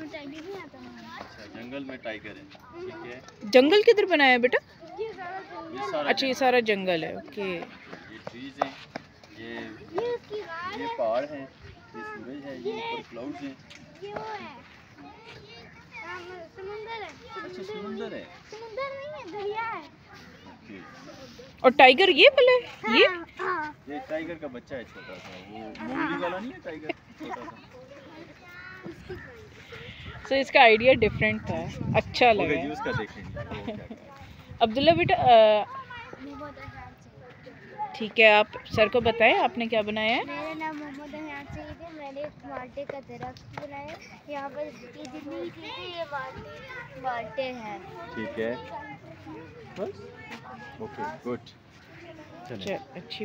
अच्छा, जंगल में टाइगर है, ठीक है। जंगल किधर बनाया है बेटा? ये सारा अच्छा, ये सारा जंगल है। ओके। ये ट्रीज हैं, ये पहाड़ हैं, ये सूरज है, ये ऊपर क्लाउड्स हैं। ये वो है, समुंदर है। अच्छा, समुंदर है। समुंदर नहीं है, दरिया है। ओके। और टाइगर ये वाला है? हाँ। ये टाइगर का बच्चा है, छोटा सा, वो मोगली वाला नहीं है टाइगर, छोटा सा। तो इसका आइडिया डिफरेंट था, अच्छा लगा। जी उसका देखेंगे वो क्या क्या है। अब्दुल्ला बेटा, ठीक है, आप सर को बताएं आपने क्या बनाया है। मेरा नाम मोहम्मद अहयान सईद है। मैंने एक माल्टे का दरख्त बनाया। यहाँ पर ये जितनी चीज़ें, ये माल्टे हैं। ठीक है, बस। Okay, good. चलिए। अच्छी